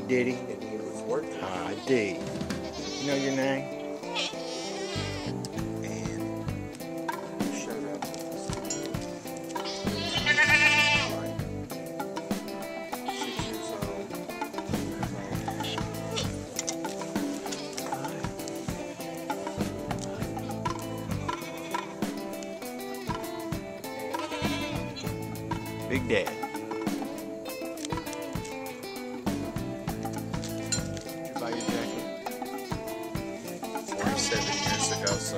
Did he? And he was working. Ah, D. You know your name? And he showed up. Like 6 years old. Big Dad. Did you buy your jacket? 47 years ago, so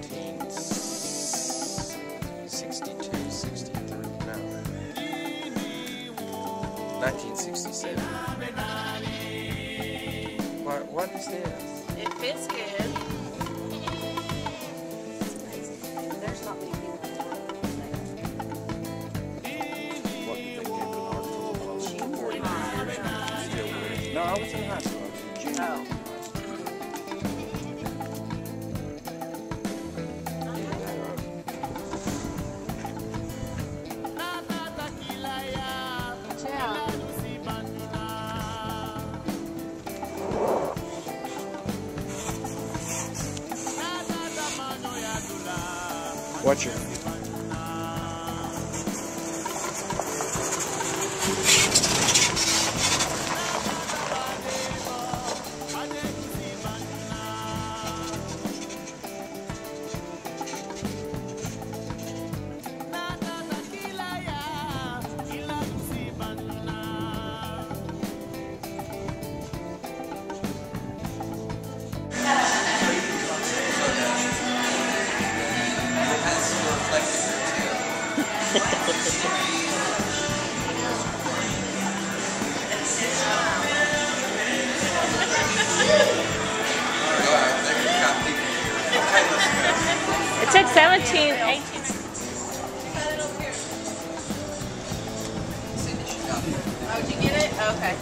1962, 63, no. 1967. What is this? It fits good. There's not many people in the world that can say What did they give an art school? that. 40 years. Still with. No, I was in high school. I was in junior. Oh. Watch her. It took 17, 18. Oh, did you get it? Okay.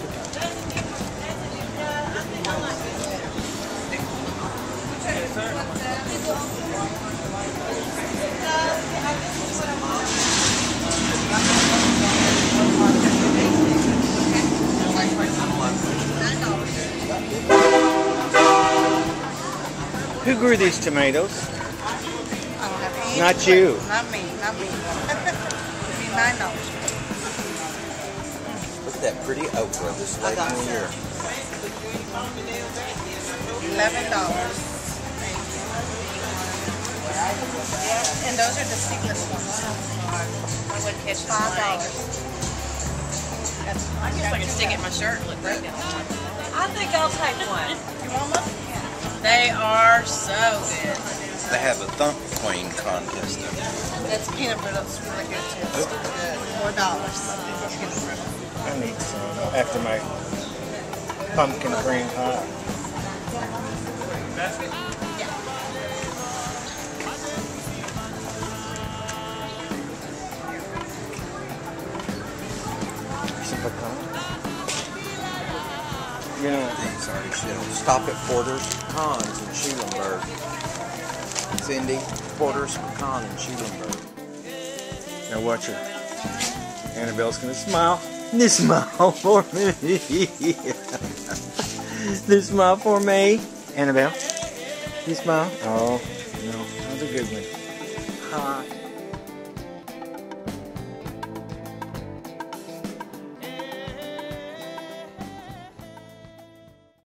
Who grew these tomatoes? I don't have any Not clue. you. Not me, not me. It'd be $9. Look at that pretty okra this late in the year. $11. And those are the seedless ones. I wouldn't catch the $5. I guess I could stick it in my shirt and look great now. I think I'll take one. You want one? They are so good. They have a thump queen contest. That's peanut brittle. It's really good too. It's good. $4. Peanut brittle. I need some after my pumpkin cream pie. Some pecan. You know, These are Stop at Porter's Pecans in Schulenburg. Cindy, Porter's Pecan in Schulenburg. now watch her. Annabelle's gonna smile. This smile for me. This smile for me. Annabelle, you smile? Oh, no, that was a good one. Hot.